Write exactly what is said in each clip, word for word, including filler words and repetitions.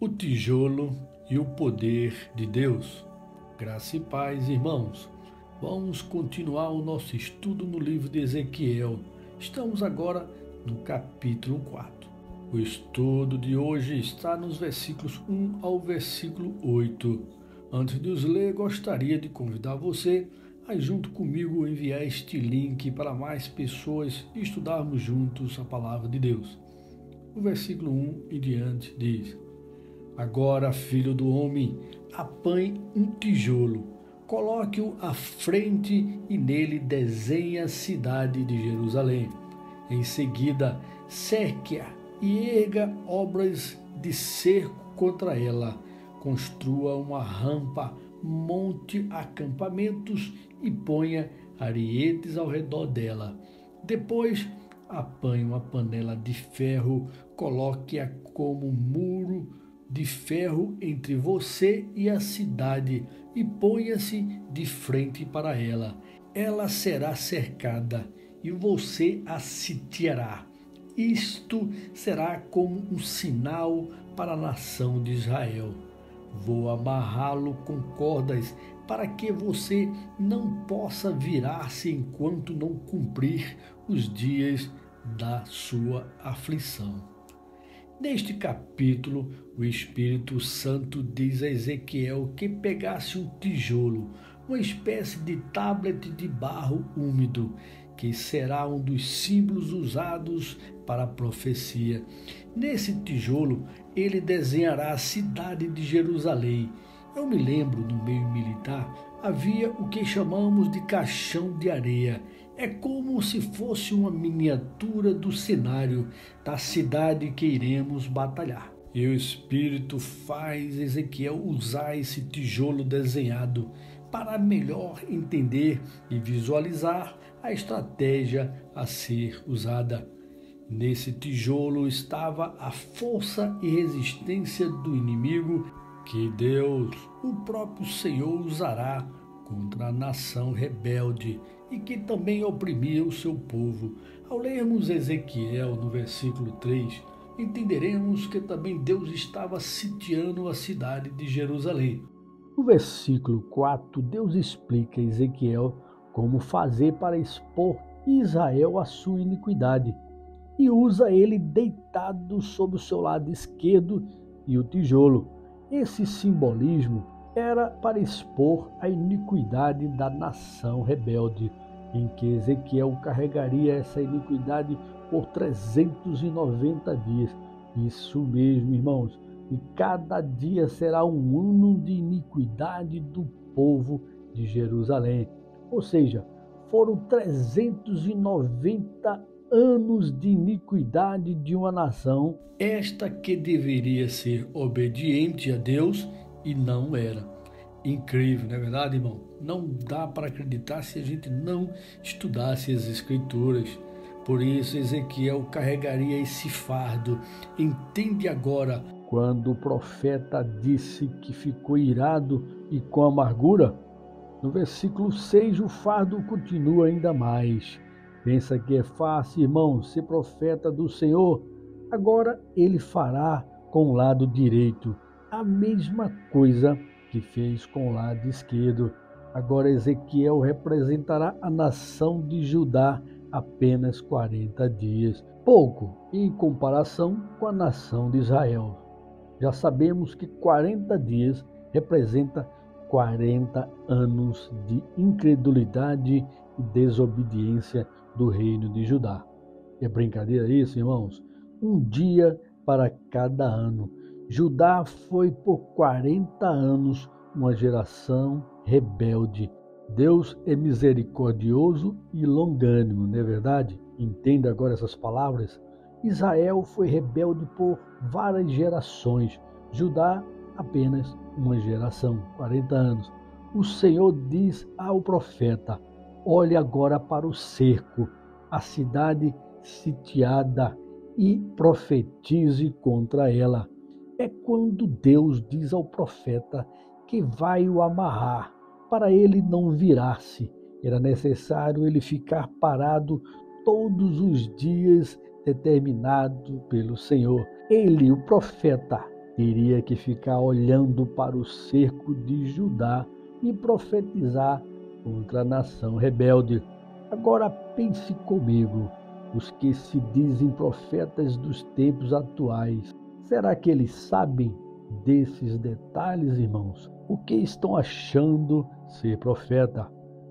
O tijolo e o poder de Deus. Graça e paz, irmãos. Vamos continuar o nosso estudo no livro de Ezequiel. Estamos agora no capítulo quatro. O estudo de hoje está nos versículos um ao versículo oito. Antes de os ler, gostaria de convidar você a, junto comigo, enviar este link para mais pessoas e estudarmos juntos a palavra de Deus. O versículo um em diante diz: Agora, filho do homem, apanhe um tijolo, coloque-o à frente e nele desenhe a cidade de Jerusalém. Em seguida, cerque-a e erga obras de cerco contra ela. Construa uma rampa, monte acampamentos e ponha arietes ao redor dela. Depois, apanhe uma panela de ferro, coloque-a como muro de ferro entre você e a cidade e ponha-se de frente para ela. Ela será cercada e você a sitiará. Isto será como um sinal para a nação de Israel. Vou amarrá-lo com cordas para que você não possa virar-se enquanto não cumprir os dias da sua aflição. Neste capítulo, o Espírito Santo diz a Ezequiel que pegasse um tijolo, uma espécie de tablet de barro úmido, que será um dos símbolos usados para a profecia. Nesse tijolo, ele desenhará a cidade de Jerusalém. Eu me lembro, no meio militar, havia o que chamamos de caixão de areia. É como se fosse uma miniatura do cenário da cidade que iremos batalhar. E o Espírito faz Ezequiel usar esse tijolo desenhado para melhor entender e visualizar a estratégia a ser usada. Nesse tijolo estava a força e resistência do inimigo que Deus, o próprio Senhor, usará contra a nação rebelde e que também oprimia o seu povo. Ao lermos Ezequiel no versículo três, entenderemos que também Deus estava sitiando a cidade de Jerusalém. No versículo quatro, Deus explica a Ezequiel como fazer para expor Israel à sua iniquidade e usa ele deitado sobre o seu lado esquerdo e o tijolo. Esse simbolismo era para expor a iniquidade da nação rebelde, em que Ezequiel carregaria essa iniquidade por trezentos e noventa dias. Isso mesmo, irmãos, e cada dia será um ano de iniquidade do povo de Jerusalém. Ou seja, foram trezentos e noventa anos de iniquidade de uma nação, esta que deveria ser obediente a Deus e não era. Incrível, não é verdade, irmão? Não dá para acreditar se a gente não estudasse as Escrituras. Por isso, Ezequiel carregaria esse fardo. Entende agora quando o profeta disse que ficou irado e com amargura? No versículo seis, o fardo continua ainda mais. Pensa que é fácil, irmão, ser profeta do Senhor? Agora ele fará com o lado direito a mesma coisa que fez com o lado esquerdo. Agora Ezequiel representará a nação de Judá apenas quarenta dias, pouco em comparação com a nação de Israel. Já sabemos que quarenta dias representa quarenta anos de incredulidade e desobediência do reino de Judá. É brincadeira isso, irmãos? Um dia para cada ano. Judá foi por quarenta anos uma geração rebelde. Deus é misericordioso e longânimo, não é verdade? Entenda agora essas palavras. Israel foi rebelde por várias gerações. Judá apenas uma geração, quarenta anos. O Senhor diz ao profeta: olhe agora para o cerco, a cidade sitiada, e profetize contra ela. É quando Deus diz ao profeta que vai o amarrar para ele não virar-se. Era necessário ele ficar parado todos os dias determinado pelo Senhor. Ele, o profeta, teria que ficar olhando para o cerco de Judá e profetizar contra a nação rebelde. Agora pense comigo, os que se dizem profetas dos tempos atuais, será que eles sabem desses detalhes, irmãos? O que estão achando ser profeta?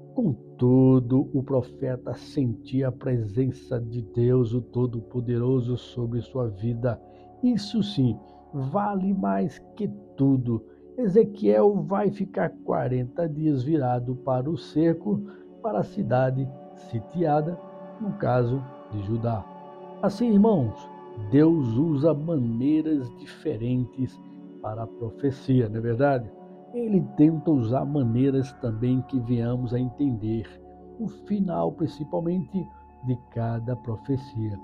Contudo, o profeta sentia a presença de Deus, o Todo-Poderoso, sobre sua vida. Isso sim, vale mais que tudo. Ezequiel vai ficar quarenta dias virado para o cerco, para a cidade sitiada, no caso de Judá. Assim, irmãos, Deus usa maneiras diferentes para a profecia, não é verdade? Ele tenta usar maneiras também que venhamos a entender o final, principalmente, de cada profecia.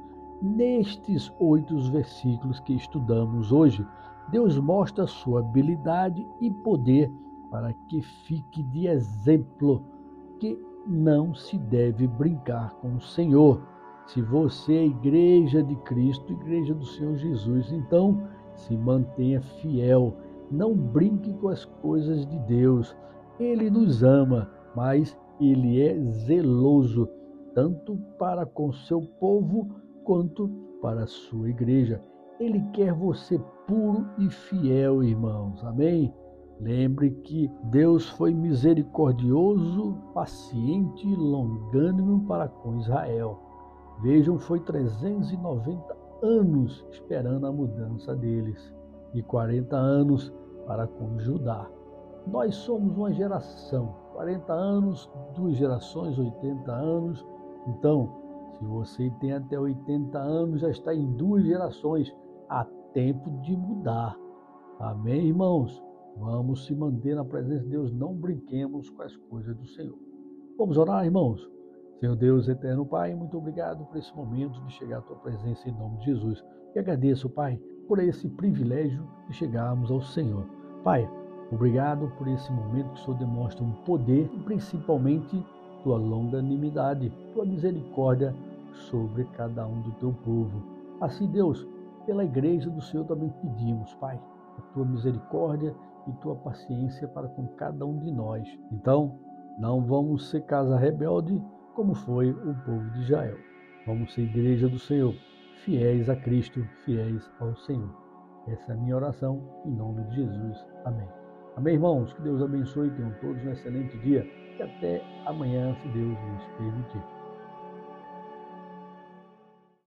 Nestes oito versículos que estudamos hoje, Deus mostra sua habilidade e poder para que fique de exemplo que não se deve brincar com o Senhor. Se você é a igreja de Cristo, igreja do Senhor Jesus, então se mantenha fiel. Não brinque com as coisas de Deus. Ele nos ama, mas Ele é zeloso, tanto para com seu povo, quanto para a sua igreja. Ele quer você puro e fiel, irmãos. Amém? Lembre que Deus foi misericordioso, paciente e longânimo para com Israel. Vejam, foi trezentos e noventa anos esperando a mudança deles e quarenta anos para com Judá. Nós somos uma geração, quarenta anos, duas gerações, oitenta anos. Então, se você tem até oitenta anos, já está em duas gerações. Há tempo de mudar. Amém, irmãos? Vamos se manter na presença de Deus, não brinquemos com as coisas do Senhor. Vamos orar, irmãos? Senhor Deus, eterno Pai, muito obrigado por esse momento de chegar à Tua presença em nome de Jesus. E agradeço, Pai, por esse privilégio de chegarmos ao Senhor. Pai, obrigado por esse momento que o Senhor demonstra um poder e principalmente Tua longanimidade, Tua misericórdia sobre cada um do Teu povo. Assim, Deus, pela igreja do Senhor também pedimos, Pai, a Tua misericórdia e Tua paciência para com cada um de nós. Então, não vamos ser casa rebelde, como foi o povo de Israel. Vamos ser igreja do Senhor, fiéis a Cristo, fiéis ao Senhor. Essa é a minha oração, em nome de Jesus. Amém. Amém, irmãos? Que Deus abençoe, tenham todos um excelente dia e até amanhã, se Deus nos permitir.